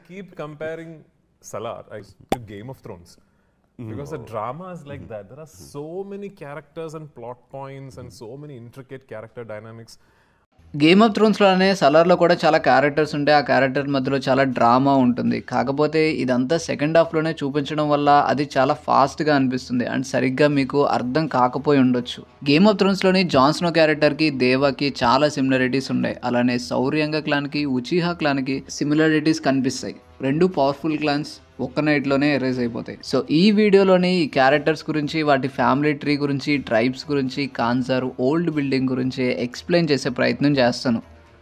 keep comparing Salar to Game of Thrones. Because the drama is like that. There are so many characters and plot points and so many intricate character dynamics. Game of థ్రోన్స్లోనే సలార్లో కూడా చాలా characters ఉంటాయి. ఆ character మధ్యలో చాలా drama ఉంటుంది. కాకపోతే ఇదంతా సెకండ్ హాఫ్లోనే చూపించడం వల్ల అది చాలా ఫాస్ట్గా అనిపిస్తుంది అండ్ సరిగ్గా మీకు అర్థం కాకపోయి ఉండొచ్చు. గేమ్ ఆఫ్ థ్రోన్స్లోని జాన్ స్నో క్యారెక్టర్కి దేవాకి చాలా సిమిలారిటీస్ ఉన్నాయి. అలానే సౌర్యంగ క్లాన్కి ఉచిహా క్లాన్కి సిమిలారిటీస్ కనిపిస్తాయి. రెండు పవర్ఫుల్ క్లాన్స్ ఒక్క నైట్లోనే ఎరేజ్ అయిపోతాయి. సో ఈ వీడియోలోని ఈ క్యారెక్టర్స్ గురించి, వాటి ఫ్యామిలీ ట్రీ గురించి, ట్రైబ్స్ గురించి, కాన్సర్ ఓల్డ్ బిల్డింగ్ గురించి ఎక్స్ప్లెయిన్ చేసే ప్రయత్నం చేస్తాను.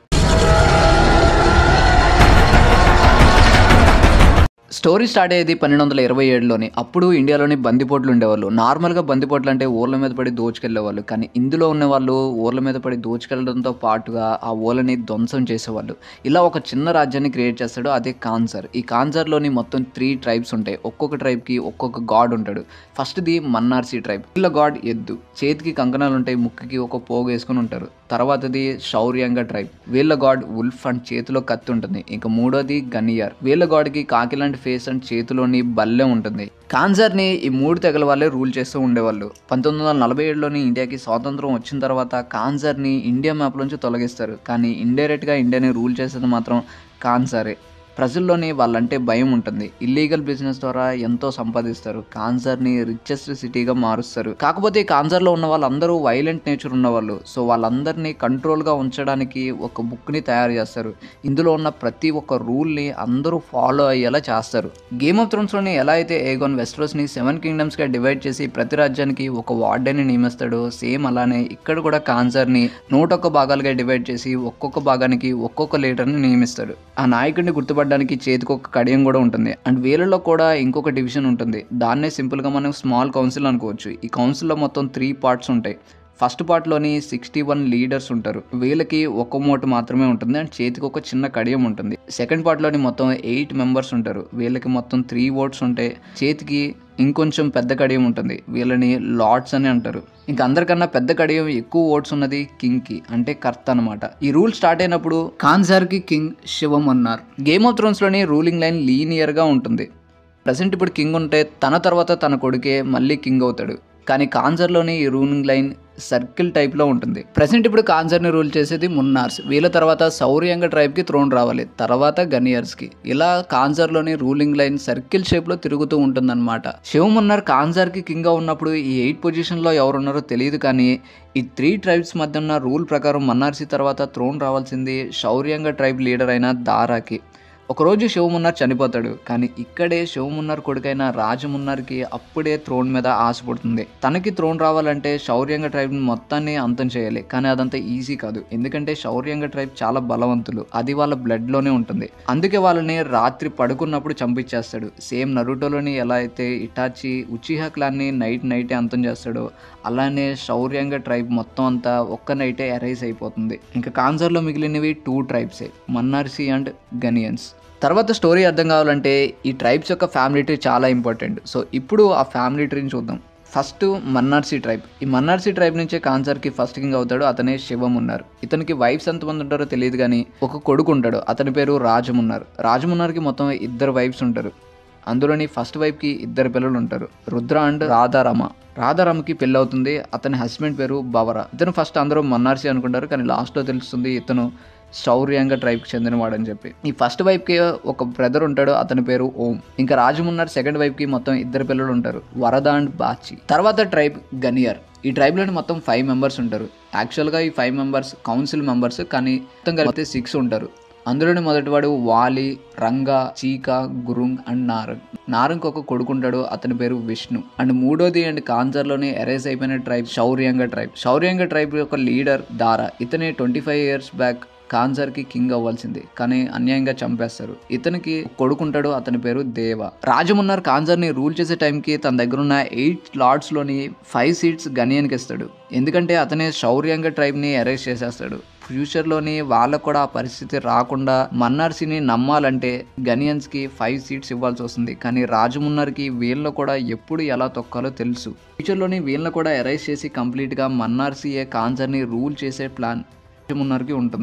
స్టోరీ స్టార్ట్ అయ్యేది 1227లోని. అప్పుడు ఇండియాలోని బందిపోట్లు ఉండేవాళ్ళు. నార్మల్గా బందిపోట్లు అంటే ఊర్ల మీద పడి దోచుకెళ్లేవాళ్ళు. కానీ ఇందులో ఉన్న వాళ్ళు ఊర్ల మీద పడి దోచుకెళ్లడంతో పాటుగా ఆ ఊళ్ళని ధ్వంసం చేసేవాళ్ళు. ఇలా ఒక చిన్న రాజ్యాన్ని క్రియేట్ చేస్తాడు, అదే కాన్సర్. ఈ కాన్సర్లోని మొత్తం 3 ట్రైబ్స్ ఉంటాయి. ఒక్కొక్క ట్రైబ్కి ఒక్కొక్క గాడ్ ఉంటాడు. ఫస్ట్ది మన్నార్సీ ట్రైబ్. వీళ్ళ గాడ్ ఎద్దు, చేతికి కంకణాలు ఉంటాయి, ముక్కుకి ఒక పోగు వేసుకుని ఉంటారు. తర్వాతది శౌర్యంగ ట్రైబ్. వీళ్ళ గాడ్ ఉల్ఫ్ అండ్ చేతిలో కత్తి ఉంటుంది. ఇంకా మూడోది గనియార్. వీళ్ళ గాడ్కి కాకి లాంటి ఫేస్ అండ్ చేతిలోని బల్లె ఉంటుంది. కాన్సర్ని ఈ 3 తెగల వాళ్ళే రూల్ చేస్తూ ఉండేవాళ్ళు. 1947లోని ఇండియాకి స్వాతంత్రం వచ్చిన తర్వాత కాన్సర్ని ఇండియా మ్యాప్ నుంచి తొలగిస్తారు. కానీ ఇండైరెక్ట్గా ఇండియాని రూల్ చేసేది మాత్రం కాన్సరే. ప్రజల్లోని వాళ్ళంటే భయం ఉంటుంది. ఇల్లీగల్ బిజినెస్ ద్వారా ఎంతో సంపాదిస్తారు. కాన్సర్ని రిచెస్ట్ సిటీగా మారుస్తారు. కాకపోతే కాన్సర్లో ఉన్న వాళ్ళందరూ వైలెంట్ నేచర్ ఉన్నవాళ్ళు. సో వాళ్ళందరినీ కంట్రోల్గా ఉంచడానికి ఒక బుక్ని తయారు చేస్తారు. ఇందులో ఉన్న ప్రతి ఒక్క రూల్ని అందరూ ఫాలో అయ్యేలా చేస్తారు. గేమ్ ఆఫ్ థ్రోన్స్లోని ఎలా అయితే ఏగోన్ వెస్టరోస్ని 7 కింగ్డమ్స్గా డివైడ్ చేసి ప్రతి రాజ్యానికి ఒక వార్డెన్ని నియమిస్తాడో, సేమ్ అలానే ఇక్కడ కూడా కాన్సర్ని 101 భాగాలుగా డివైడ్ చేసి ఒక్కొక్క భాగానికి ఒక్కొక్క లీడర్ని నియమిస్తాడు. ఆ నాయకుడిని గుర్తుపడడానికి చేతికి ఒక కడియం కూడా ఉంటుంది. అండ్ వీళ్ళలో కూడా ఇంకొక డివిజన్ ఉంటుంది. దాన్నే సింపుల్గా మనం స్మాల్ కౌన్సిల్ అనుకోవచ్చు. ఈ కౌన్సిల్లో మొత్తం 3 పార్ట్స్ ఉంటాయి. ఫస్ట్ పార్ట్లోని 61 లీడర్స్ ఉంటారు. వీళ్ళకి ఒక మోటు మాత్రమే ఉంటుంది అండ్ చేతికి ఒక చిన్న కడియం ఉంటుంది. సెకండ్ పార్ట్లోని మొత్తం 8 మెంబర్స్ ఉంటారు. వీళ్ళకి మొత్తం 3 ఓట్స్ ఉంటాయి. చేతికి ఇంకొంచెం పెద్ద కడియం ఉంటుంది. వీళ్ళని లార్డ్స్ అని అంటారు. ఇంకా అందరికన్నా పెద్ద కడియం ఎక్కువ ఓట్స్ ఉన్నది కింగ్కి, అంటే కర్త అనమాట. ఈ రూల్ స్టార్ట్ అయినప్పుడు కాన్సర్కి కింగ్ శివమన్నారు. గేమ్ ఆఫ్ థ్రోన్స్లోని రూలింగ్ లైన్ లీనియర్గా ఉంటుంది. ప్రజెంట్ ఇప్పుడు కింగ్ ఉంటే తన తర్వాత తన కొడుకే మళ్ళీ కింగ్ అవుతాడు. కానీ కాన్సర్లోని ఈ రూలింగ్ లైన్ సర్కిల్ టైప్లో ఉంటుంది. ప్రెసెంట్ ఇప్పుడు కాన్సర్ని రూల్ చేసేది మున్నార్స్. వీళ్ళ తర్వాత సౌర్యంగ ట్రైబ్కి థ్రోన్ రావాలి, తర్వాత గనియర్స్కి. ఇలా కాన్సర్లోని రూలింగ్ లైన్ సర్కిల్ షేప్లో తిరుగుతూ ఉంటుందన్నమాట. శివమున్నార్ కాన్సర్కి కింగ్గా ఉన్నప్పుడు ఈ 8 పొజిషన్లో ఎవరున్నారో తెలియదు. కానీ ఈ 3 ట్రైబ్స్ మధ్య ఉన్న రూల్ ప్రకారం మన్నార్సీ తర్వాత థ్రోన్ రావాల్సింది శౌర్యంగ ట్రైబ్ లీడర్ అయిన దారాకి. ఒకరోజు శివమున్నార్ చనిపోతాడు. కానీ ఇక్కడే శివమున్నార్ కొడుకైన రాజమున్నార్కి అప్పుడే థ్రోన్ మీద ఆశ పుడుతుంది. తనకి థ్రోన్ రావాలంటే శౌర్యంగ ట్రైబ్ని మొత్తాన్ని అంతం చేయాలి. కానీ అదంతా ఈజీ కాదు. ఎందుకంటే శౌర్యంగ ట్రైబ్ చాలా బలవంతులు. అది వాళ్ళ బ్లడ్లోనే ఉంటుంది. అందుకే వాళ్ళని రాత్రి పడుకున్నప్పుడు చంపించేస్తాడు. సేమ్ నరుటోలోని ఎలా అయితే ఇటాచి ఉచిహా క్లాన్ని నైటే అంతం చేస్తాడో, అలానే శౌర్యంగ ట్రైబ్ మొత్తం అంతా ఒక్క నైటే ఎరైజ్ అయిపోతుంది. ఇంకా కాన్సర్లో మిగిలినవి 2 ట్రైబ్సే, మన్నార్సీ అండ్ గనియన్స్. తర్వాత స్టోరీ అర్థం కావాలంటే ఈ ట్రైబ్స్ యొక్క ఫ్యామిలీ ట్రీ చాలా ఇంపార్టెంట్. సో ఇప్పుడు ఆ ఫ్యామిలీ ట్రీని చూద్దాం. ఫస్ట్ మన్నార్సీ ట్రైబ్. ఈ మన్నార్సీ ట్రైబ్ నుంచే కాన్సర్కి ఫస్ట్ కింగ్ అవుతాడు. అతనే శివమున్నార్. ఇతనికి వైఫ్స్ ఎంతమంది ఉంటారో తెలియదు కానీ ఒక కొడుకు ఉంటాడు. అతని పేరు రాజమున్నార్. రాజమున్నార్కి మొత్తం 2 వైఫ్స్ ఉంటారు. అందులోని ఫస్ట్ వైఫ్కి 2 పిల్లలు ఉంటారు, రుద్ర అండ్ రాధారామ. రాధారామకి పెళ్ళి అవుతుంది. అతని హస్బెండ్ పేరు బవరా. ఇతను ఫస్ట్ అందరూ మన్నార్సీ అనుకుంటారు. కానీ లాస్ట్లో తెలుస్తుంది ఇతను శౌర్యంగ ట్రైబ్కి చెందినవాడని చెప్పి. ఈ ఫస్ట్ వైఫ్కి ఒక బ్రదర్ ఉంటాడు, అతని పేరు ఓం. ఇంకా రాజమున్నార్ సెకండ్ వైఫ్కి మొత్తం 2 పిల్లలు ఉంటారు, వరద అండ్ బాచి. తర్వాత ట్రైబ్ గనియర్. ఈ ట్రైబ్లోని మొత్తం 5 మెంబర్స్ ఉంటారు. యాక్చువల్గా ఈ 5 మెంబర్స్ కౌన్సిల్ మెంబర్స్, కానీ మొత్తం కలిపితే 6 ఉంటారు. అందులోని మొదటివాడు వాలి, రంగా, చీక, గురుంగ్ అండ్ నారంగ్. నారంగ్ ఒక కొడుకుంటాడు, అతని పేరు విష్ణు. అండ్ మూడోది అండ్ కాన్సర్లోనే ఎరేజ్ అయిపోయిన tribe Shouryanga tribe. Shouryanga tribe యొక్క లీడర్ దారా. ఇతనే 25 years బ్యాక్ కాన్సర్కి కింగ్ అవ్వాల్సింది, కానీ అన్యాయంగా చంపేస్తారు. ఇతనికి కొడుకుంటాడు, అతని పేరు దేవ. రాజమున్నార్ కాన్సర్ని రూల్ చేసే టైంకి తన దగ్గర ఉన్న 8 లార్డ్స్లోని 5 సీట్స్ గనియన్కి ఇస్తాడు. ఎందుకంటే అతనే శౌర్యంగ ట్రైబ్ని అరెస్ట్ చేసేస్తాడు. ఫ్యూచర్లోని వాళ్ళకు కూడా ఆ పరిస్థితి రాకుండా మన్నార్సీని నమ్మాలంటే గనియన్స్కి 5 సీట్స్ ఇవ్వాల్సి వస్తుంది. కానీ రాజమున్నార్కి వీళ్ళను కూడా ఎప్పుడు ఎలా తొక్కాలో తెలుసు. ఫ్యూచర్లోని వీళ్ళను కూడా అరెస్ట్ చేసి కంప్లీట్గా మన్నార్సీయే కాన్సర్ని రూల్ చేసే ప్లాన్ రాజమున్నార్కి ఉంటుంది.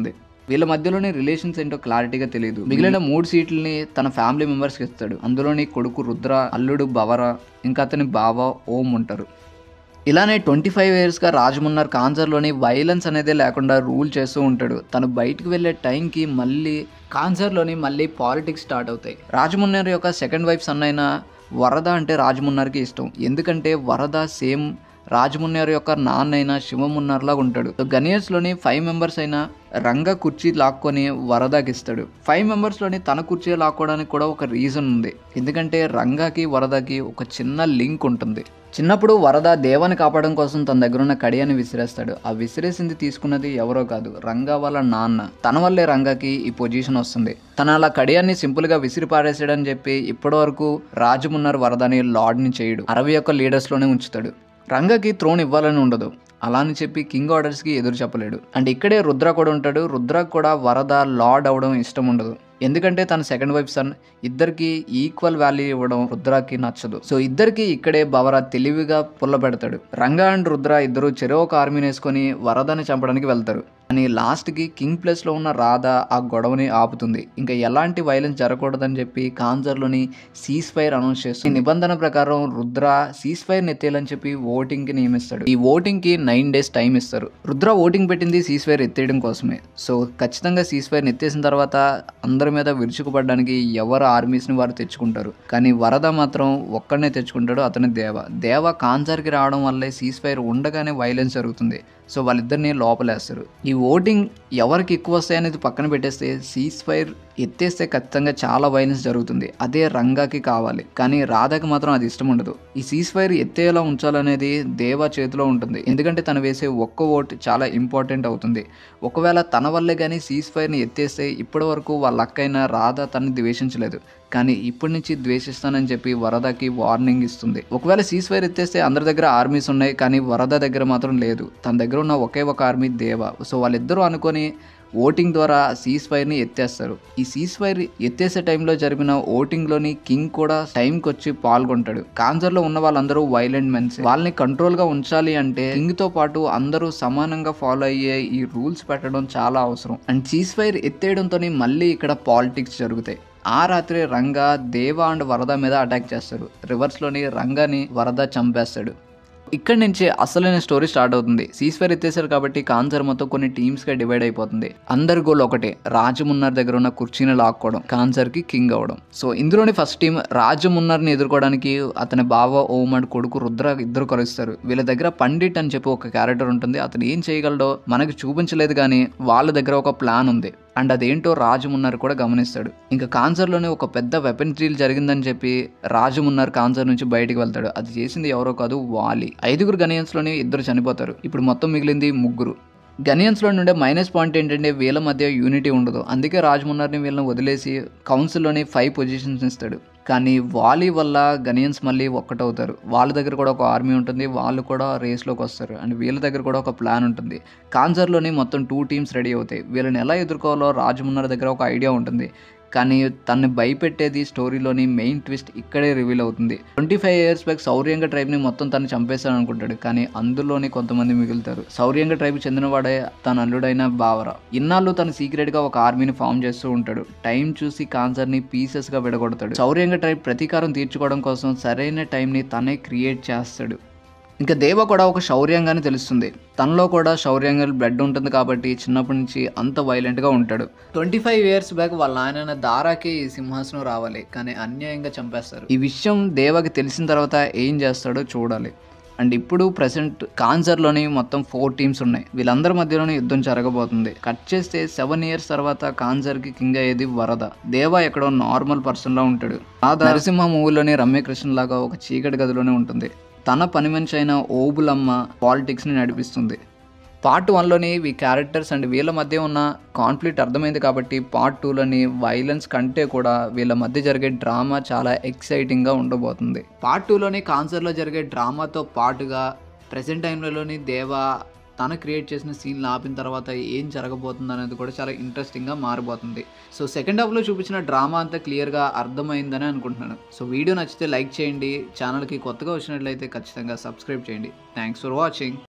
వీళ్ళ మధ్యలోని రిలేషన్స్ ఏంటో క్లారిటీగా తెలియదు. మిగిలిన 3 సీట్లని తన ఫ్యామిలీ మెంబర్స్కి ఇస్తాడు. అందులోని కొడుకు రుద్ర, అల్లుడు భవర, ఇంకా అతని బావ ఓం ఉంటారు. ఇలానే 25 ఇయర్స్గా రాజమున్నర్ కాన్సర్లోని వైలెన్స్ అనేది లేకుండా రూల్ చేస్తూ ఉంటాడు. తను బయటకు వెళ్ళే టైంకి కాన్సర్లోని మళ్ళీ పాలిటిక్స్ స్టార్ట్ అవుతాయి. రాజమున్నర్ యొక్క సెకండ్ వైఫ్ సన్ అయిన వరద అంటే రాజమున్నర్కి ఇష్టం. ఎందుకంటే వరద సేమ్ రాజమున్నర్ యొక్క నాన్న అయిన శివమున్నర్లా ఉంటాడు. సో గనియర్స్లోని 5 మెంబర్స్ అయిన రంగ కుర్చీ లాక్కొని వరదకి ఇస్తాడు. 5 మెంబర్స్లోని తన కుర్చీ లాక్కోవడానికి కూడా ఒక రీజన్ ఉంది. ఎందుకంటే రంగకి వరదకి ఒక చిన్న లింక్ ఉంటుంది. చిన్నప్పుడు వరద దేవాన్ని కాపాడడం కోసం తన దగ్గర ఉన్న కడియాన్ని విసిరేస్తాడు. ఆ విసిరేసింది తీసుకున్నది ఎవరో కాదు, రంగా వాళ్ళ నాన్న. తన వల్లే రంగకి ఈ పొజిషన్ వస్తుంది. తను అలా కడియాన్ని సింపుల్గా విసిరి పారేసాడని చెప్పి ఇప్పటి వరకు రాజమున్నర్ వరదని లార్డ్ని చేయడు. 61 లీడర్స్లోనే ఉంచుతాడు. రంగకి థ్రోన్ ఇవ్వాలని ఉండదు. అలా అని చెప్పి కింగ్ ఆర్డర్స్కి ఎదురు చెప్పలేడు. అండ్ ఇక్కడే రుద్ర కూడా ఉంటాడు. రుద్రకు కూడా వరద లార్డ్ అవడం ఇష్టం ఉండదు. ఎందుకంటే తన సెకండ్ వైఫ్ సన్ ఇద్దరికి ఈక్వల్ వాల్యూ ఇవ్వడం రుద్రకి నచ్చదు. సో ఇద్దరికి ఇక్కడే భవర తెలివిగా పుల్ల పెడతాడు. రంగా అండ్ రుద్ర ఇద్దరు చెరో ఒక ఆర్మీని వేసుకొని వరదని చంపడానికి వెళ్తారు. కానీ లాస్ట్కి కింగ్ ప్లేస్లో ఉన్న రాధ ఆ గొడవని ఆపుతుంది. ఇంకా ఎలాంటి వైలెన్స్ జరగకూడదని చెప్పి కాన్సర్లోని సీజ్ ఫైర్ అనౌన్స్ చేస్తుంది. ఈ నిబంధన ప్రకారం రుద్ర సీజ్ ఫైర్ ఎత్తేయాలని చెప్పి ఓటింగ్కి నియమిస్తాడు. ఈ ఓటింగ్కి 9 days టైం ఇస్తారు. రుద్ర ఓటింగ్ పెట్టింది సీజ్ ఫైర్ ఎత్తేయడం కోసమే. సో ఖచ్చితంగా సీజ్ ఫైర్ ఎత్తేసిన తర్వాత అందరి మీద విరుచుకుపడడానికి ఎవరు ఆర్మీస్ని వారు తెచ్చుకుంటారు. కానీ వరద మాత్రం ఒక్కడనే తెచ్చుకుంటాడు, అతని దేవ కాన్సర్కి రావడం వల్లే సీజ్ ఫైర్ ఉండగానే వైలెన్స్ జరుగుతుంది. సో వాళ్ళిద్దరిని లోపలేస్తారు. ఈ ఓటింగ్ ఎవరికి ఎక్కువ వస్తాయి అనేది పక్కన పెట్టేస్తే సీజ్ ఫైర్ ఎత్తేస్తే ఖచ్చితంగా చాలా వైలెన్స్ జరుగుతుంది. అదే రంగాకి కావాలి. కానీ రాధకి మాత్రం అది ఇష్టం ఉండదు. ఈ సీజ్ ఫైర్ ఎత్తేలా ఉంచాలనేది దేవ చేతిలో ఉంటుంది. ఎందుకంటే తను వేసే ఒక్క ఓటు చాలా ఇంపార్టెంట్ అవుతుంది. ఒకవేళ తన వల్లే కానీ సీజ్ ఫైర్ని ఎత్తేస్తే ఇప్పటి వరకు వాళ్ళ అక్కైన రాధ తనని ద్వేషించలేదు. కానీ ఇప్పటి నుంచి ద్వేషిస్తానని చెప్పి వరదకి వార్నింగ్ ఇస్తుంది. ఒకవేళ సీజ్ ఫైర్ ఎత్తేస్తే అందరి దగ్గర ఆర్మీస్ ఉన్నాయి, కానీ వరద దగ్గర మాత్రం లేదు. తన దగ్గర ఉన్న ఒకే ఒక ఆర్మీ దేవ. సో వాళ్ళిద్దరూ అనుకొని ఓటింగ్ ద్వారా సీజ్ ఫైర్ని ఎత్తేస్తారు. ఈ సీజ్ ఫైర్ ఎత్తేసే టైంలో జరిగిన ఓటింగ్లోని కింగ్ కూడా టైంకి వచ్చి పాల్గొంటాడు. కాన్సర్లో ఉన్న వాళ్ళందరూ వైలెంట్ మెన్స్. వాళ్ళని కంట్రోల్గా ఉంచాలి అంటే కింగ్తో పాటు అందరూ సమానంగా ఫాలో అయ్యే ఈ రూల్స్ పెట్టడం చాలా అవసరం. అండ్ సీజ్ ఫైర్ ఎత్తేయడంతో మళ్ళీ ఇక్కడ పాలిటిక్స్ జరుగుతాయి. ఆ రాత్రి రంగా దేవ అండ్ వరద మీద అటాక్ చేస్తారు. రివర్స్లోని రంగాని వరద చంపేస్తాడు. ఇక్కడ నుంచి అసలైన స్టోరీ స్టార్ట్ అవుతుంది. సీజ్ ఫైర్ ఎత్తేసారు కాబట్టి కాన్సర్ మొత్తం కొన్ని టీమ్స్గా డివైడ్ అయిపోతుంది. అందరి గోల్ ఒకటే, రాజమున్నర్ దగ్గర ఉన్న కుర్చీని లాక్కోవడం, కాన్సర్కి కింగ్ అవ్వడం. సో ఇందులోని ఫస్ట్ టీం రాజమున్నర్ని ఎదుర్కోవడానికి అతని బావ ఓం అండ్ కొడుకు రుద్ర ఇద్దరు కలుస్తారు. వీళ్ళ దగ్గర పండిట్ అని చెప్పి ఒక క్యారెక్టర్ ఉంటుంది. అతను ఏం చేయగలడో మనకి చూపించలేదు, కానీ వాళ్ళ దగ్గర ఒక ప్లాన్ ఉంది. అండ్ అదేంటో రాజమున్నర్ కూడా గమనిస్తాడు. ఇంకా కాన్సర్లోనే ఒక పెద్ద వెపన్ డ్రిల్ జరిగిందని చెప్పి రాజమున్నర్ కాన్సర్ నుంచి బయటికి వెళ్తాడు. అది చేసింది ఎవరో కాదు, వాలి. 5 గనియన్స్లోనే 2 చనిపోతారు. ఇప్పుడు మొత్తం మిగిలింది 3. గనియన్స్లో నుండే మైనస్ పాయింట్ ఏంటంటే వీళ్ళ మధ్య యూనిటీ ఉండదు. అందుకే రాజమున్నర్ని వీళ్ళని వదిలేసి కౌన్సిల్లోని 5 పొజిషన్స్ ఇస్తాడు. కానీ వాలి వల్ల గనియన్స్ మళ్ళీ ఒక్కటవుతారు. వాళ్ళ దగ్గర కూడా ఒక ఆర్మీ ఉంటుంది. వాళ్ళు కూడా రేస్లోకి వస్తారు. అండ్ వీళ్ళ దగ్గర కూడా ఒక ప్లాన్ ఉంటుంది. కాన్సర్లోని మొత్తం 2 టీమ్స్ రెడీ అవుతాయి. వీళ్ళని ఎలా ఎదుర్కోవాలో రాజమున్నర్ దగ్గర ఒక ఐడియా ఉంటుంది. కానీ తనని భయపెట్టేది స్టోరీలోని మెయిన్ ట్విస్ట్ ఇక్కడే రివీల్ అవుతుంది. 25 years బ్యాక్ శౌర్యంగ ట్రైబ్ని మొత్తం తను చంపేస్తాను అనుకుంటాడు. కానీ అందులోని కొంతమంది మిగులుతారు. శౌర్యంగ ట్రైబ్ చెందినవాడే తన అల్లుడైన బావర. ఇన్నాళ్ళు తను సీక్రెట్గా ఒక ఆర్మీని ఫామ్ చేస్తూ ఉంటాడు. టైం చూసి కాన్సర్ని పీసెస్గా విడగొడతాడు. శౌర్యంగ ట్రైబ్ ప్రతీకారం తీర్చుకోవడం కోసం సరైన టైంని తనే క్రియేట్ చేస్తాడు. ఇంకా దేవ కూడా ఒక శౌర్యంగానే తెలుస్తుంది. తనలో కూడా శౌర్యంగా బ్లడ్ ఉంటుంది కాబట్టి చిన్నప్పటి నుంచి అంత వైలెంట్గా ఉంటాడు. 25 years బ్యాక్ వాళ్ళ ఆయన దారాకి ఈ సింహాసనం రావాలి, కానీ అన్యాయంగా చంపేస్తారు. ఈ విషయం దేవకి తెలిసిన తర్వాత ఏం చేస్తాడో చూడాలి. అండ్ ఇప్పుడు ప్రెసెంట్ కాన్సర్లోని మొత్తం 4 టీమ్స్ ఉన్నాయి. వీళ్ళందరి మధ్యలోనే యుద్ధం జరగబోతుంది. కట్ చేస్తే 7 years తర్వాత కాన్సర్కి కింగ్ అయ్యేది వరద. దేవ ఎక్కడో నార్మల్ పర్సన్లా ఉంటాడు. నరసింహ మూవీలోని రమ్యకృష్ణ లాగా ఒక చీకటి గదిలోనే ఉంటుంది. తన పని మనిషి అయిన ఓబులమ్మ పాలిటిక్స్ని నడిపిస్తుంది. పార్ట్ 1లోని ఈ క్యారెక్టర్స్ అండ్ వీళ్ళ మధ్య ఉన్న కాన్ఫ్లిక్ట్ అర్థమైంది కాబట్టి పార్ట్ 2లోని వైలెన్స్ కంటే కూడా వీళ్ళ మధ్య జరిగే డ్రామా చాలా ఎక్సైటింగ్గా ఉండబోతుంది. పార్ట్ 2లోని కాన్సర్లో జరిగే డ్రామాతో పాటుగా ప్రెసెంట్ టైంలోని దేవ తన క్రియేట్ చేసిన సీన్లు ఆపిన తర్వాత ఏం జరగబోతుంది అనేది కూడా చాలా ఇంట్రెస్టింగ్గా మారిపోతుంది. సో సెకండ్ హాఫ్లో చూపించిన డ్రామా అంతా క్లియర్గా అర్థమైందని అనుకుంటున్నాను. సో వీడియో నచ్చితే లైక్ చేయండి. ఛానల్కి కొత్తగా వచ్చినట్లయితే ఖచ్చితంగా సబ్స్క్రైబ్ చేయండి. Thanks for watching.